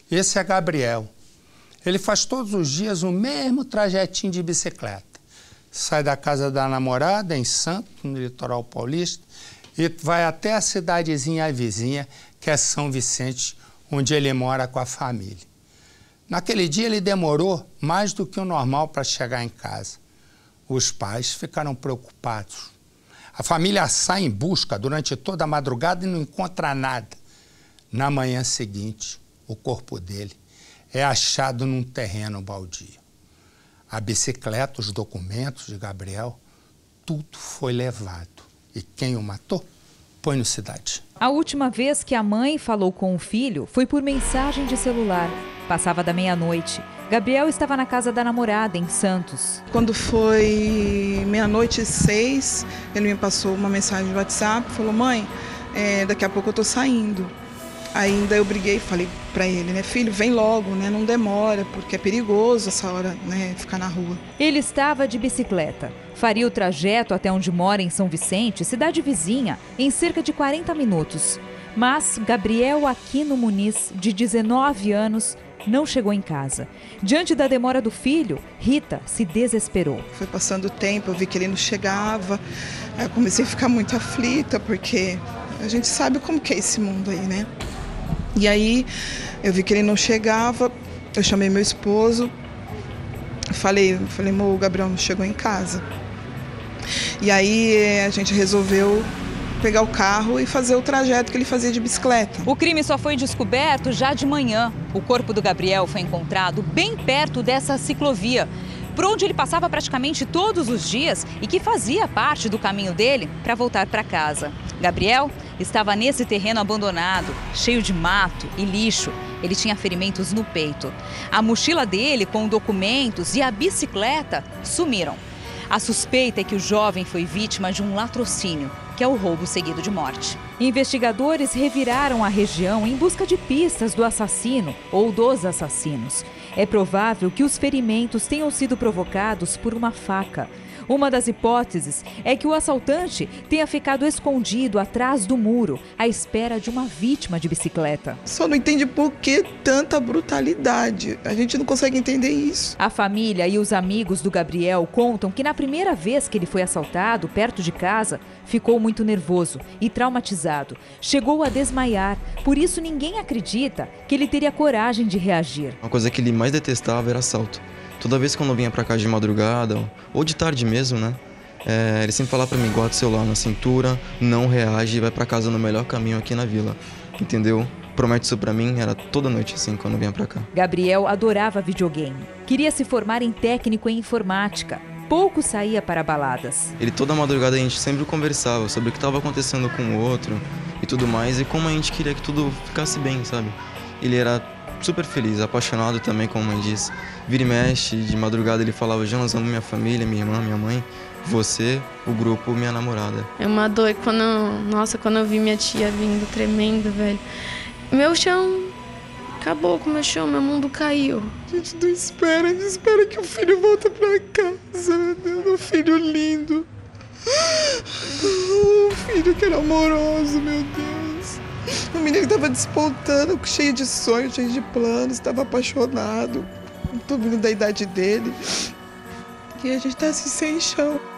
Esse é Gabriel. Ele faz todos os dias o mesmo trajetinho de bicicleta. Sai da casa da namorada, em Santos, no litoral paulista, e vai até a cidadezinha vizinha, que é São Vicente, onde ele mora com a família. Naquele dia ele demorou mais do que o normal para chegar em casa. Os pais ficaram preocupados. A família sai em busca durante toda a madrugada e não encontra nada. Na manhã seguinte, o corpo dele é achado num terreno baldio. A bicicleta, os documentos de Gabriel, tudo foi levado. E quem o matou? Põe no Cidade. A última vez que a mãe falou com o filho foi por mensagem de celular. Passava da meia-noite. Gabriel estava na casa da namorada, em Santos. Quando foi 00:06, ele me passou uma mensagem no WhatsApp, falou: mãe, daqui a pouco eu tô saindo. Ainda eu briguei e falei para ele, né, filho, vem logo, né, não demora, porque é perigoso essa hora, né, ficar na rua. Ele estava de bicicleta. Faria o trajeto até onde mora, em São Vicente, cidade vizinha, em cerca de 40 minutos. Mas Gabriel Aquino Muniz, de 19 anos, não chegou em casa. Diante da demora do filho, Rita se desesperou. Foi passando o tempo, eu vi que ele não chegava, aí eu comecei a ficar muito aflita, porque a gente sabe como que é esse mundo aí, né? E aí eu vi que ele não chegava, eu chamei meu esposo, falei, o Gabriel não chegou em casa. E aí a gente resolveu pegar o carro e fazer o trajeto que ele fazia de bicicleta. O crime só foi descoberto já de manhã. O corpo do Gabriel foi encontrado bem perto dessa ciclovia, por onde ele passava praticamente todos os dias e que fazia parte do caminho dele para voltar para casa. Gabriel estava nesse terreno abandonado, cheio de mato e lixo. Ele tinha ferimentos no peito. A mochila dele, com documentos, e a bicicleta sumiram. A suspeita é que o jovem foi vítima de um latrocínio, que é o roubo seguido de morte. Investigadores reviraram a região em busca de pistas do assassino ou dos assassinos. É provável que os ferimentos tenham sido provocados por uma faca. Uma das hipóteses é que o assaltante tenha ficado escondido atrás do muro, à espera de uma vítima de bicicleta. Só não entende por que tanta brutalidade. A gente não consegue entender isso. A família e os amigos do Gabriel contam que na primeira vez que ele foi assaltado, perto de casa, ficou muito nervoso e traumatizado. Chegou a desmaiar, por isso ninguém acredita que ele teria coragem de reagir. Uma coisa que ele mais detestava era assalto. Toda vez que eu vinha pra casa de madrugada, ou de tarde mesmo, né? Ele sempre falava pra mim, guarda o celular na cintura, não reage e vai pra casa no melhor caminho aqui na vila. Entendeu? Promete isso pra mim, era toda noite assim, quando eu vinha pra cá. Gabriel adorava videogame. Queria se formar em técnico em informática. Pouco saía para baladas. Ele toda madrugada a gente sempre conversava sobre o que estava acontecendo com o outro e tudo mais, e como a gente queria que tudo ficasse bem, sabe? Ele era super feliz, apaixonado também, como a mãe disse. Vira e mexe, de madrugada ele falava: Jonas, amo minha família, minha irmã, minha mãe, você, o grupo, minha namorada. É uma dor quando eu vi minha tia vindo, tremendo, velho. Meu chão acabou com o meu chão, meu mundo caiu. A gente não espera, a gente espera que o filho volte pra casa, meu Deus, um filho lindo. Um filho que era amoroso, meu Deus. Um menino que estava despontando, cheio de sonhos, cheio de planos, estava apaixonado. Todo mundo da idade dele. E a gente tá assim, sem chão.